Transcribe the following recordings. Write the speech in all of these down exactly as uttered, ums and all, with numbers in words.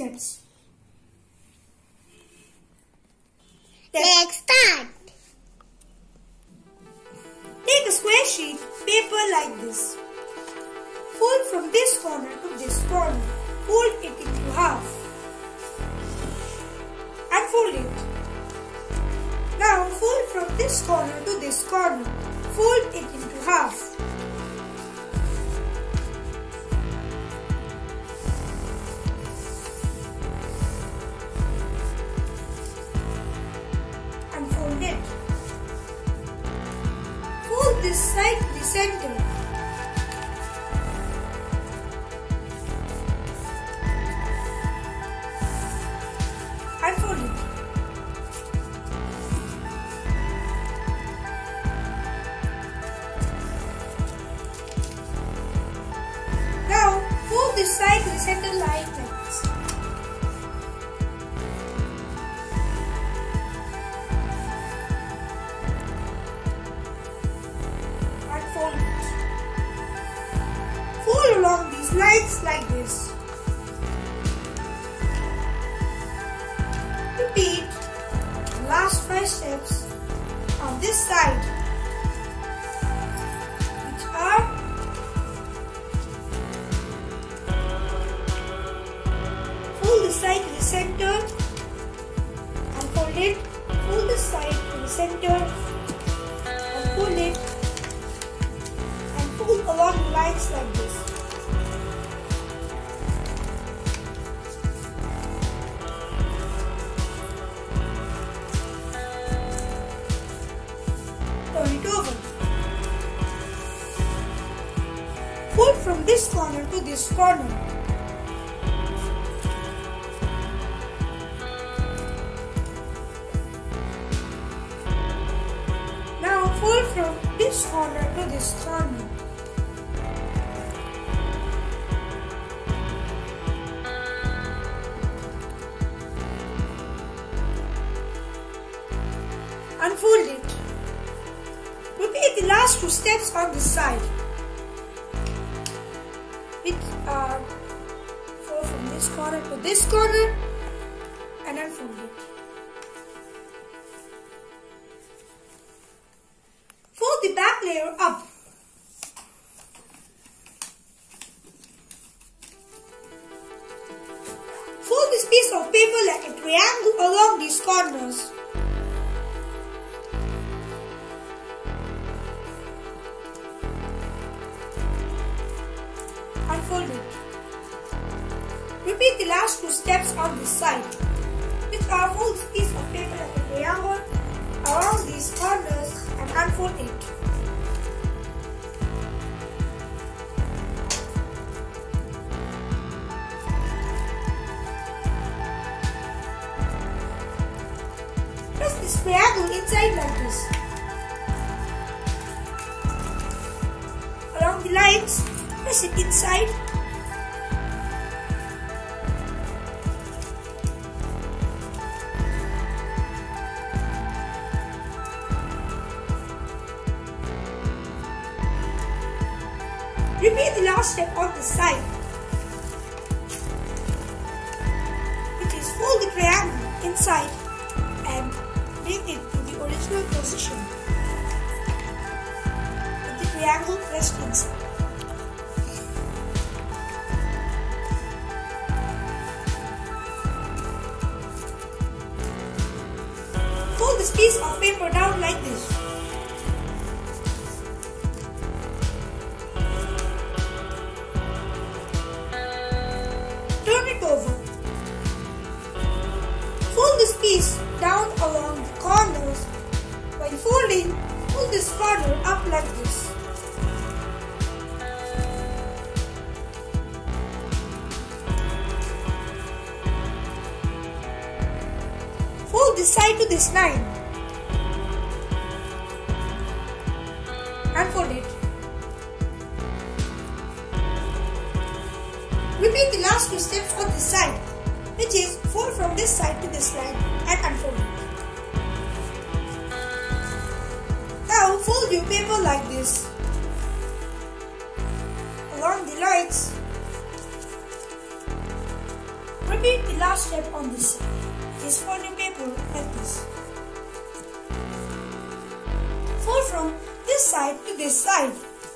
steps. Let's start. Take a square sheet paper like this. Fold from this corner to this corner. Fold it into half. And fold it. Now fold from this corner to this corner. Fold it into half. And fold it. Fold this side to the center. And fold it. Now fold this side to the center like this. And fold it. Fold along these lines like this. Repeat the last five steps on this side, which are fold the side to the center and fold it, fold the side to the center and fold it, and fold along the lines like this. Turn it over. Fold from this corner to this corner. Now fold from this corner to this corner. Unfold it. Repeat the last two steps on this side, which are fold from this corner to this corner and unfold it. Fold the back layer up. Fold this piece of paper like a triangle along these corners. Unfold it. Repeat the last two steps on this side, which are fold this piece of paper like a triangle around these corners and unfold it. Press this triangle inside like this. Along the lines, press it inside. Repeat the last step on the side, which is fold the triangle inside and bring it to the original position with the triangle pressed inside. Fold this piece of paper down like this. Turn it over. Fold this piece down along the corners. While folding, pull this corner up like this. Fold this side to this line. And fold it. Repeat the last two steps on this side, which is fold from this side to this line and unfold it. Now fold your paper like this along the lines. Repeat the last step on this side. Just fold your paper like this. Fold from this side to this side.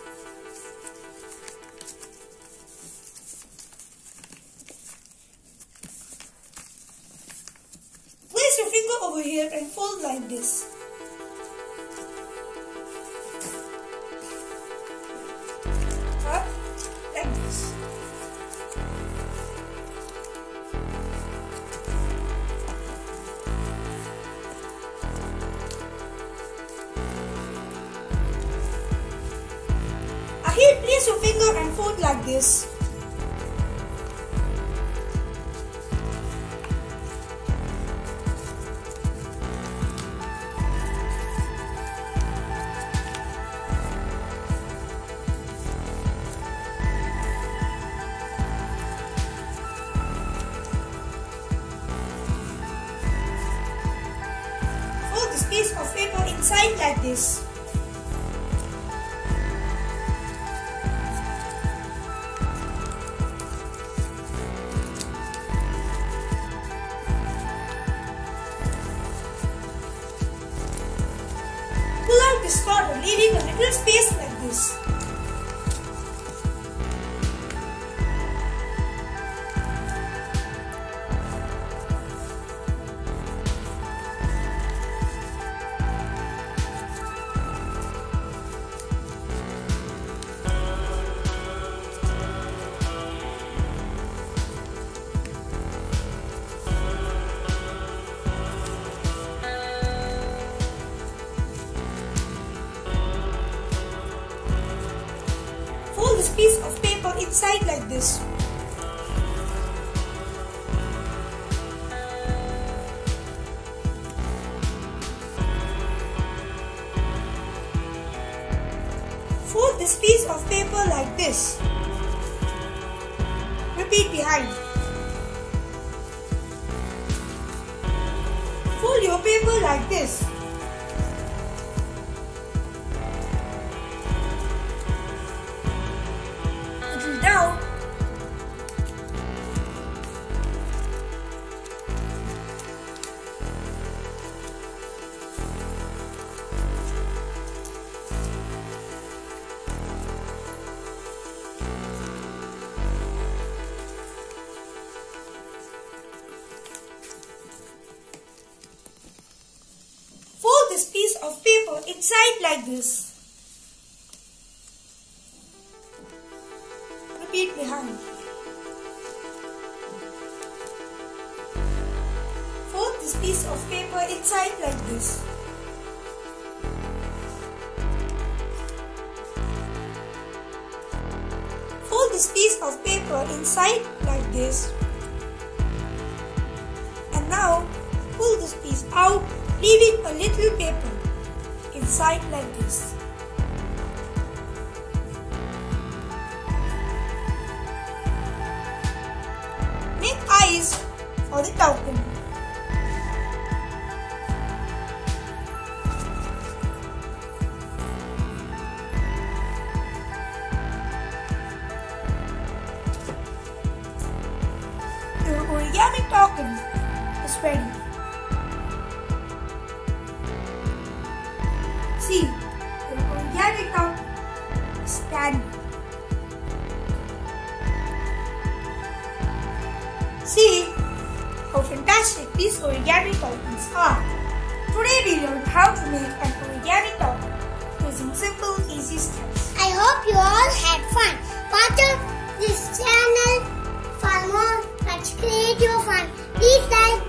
Place your finger over here and fold like this. Up, like this. Here, place your finger and fold like this. Fold this piece of paper inside like this. Pull out this corner, leaving a little space like this. Fold this piece of paper inside like this. Fold this piece of paper like this. Repeat behind. Fold your paper like this. Little down. Fold this piece of paper inside like this. Repeat behind. Fold this piece of paper inside like this. Fold this piece of paper inside like this. And now pull this piece out, leaving a little paper inside like this. Make eyes for the token. Your origami token is ready. See, your origami token is standing. See how fantastic these origami tokens are. Today we learned how to make an origami token using simple, easy steps. I hope you all had fun. Watch this channel for more such creative fun. Please like,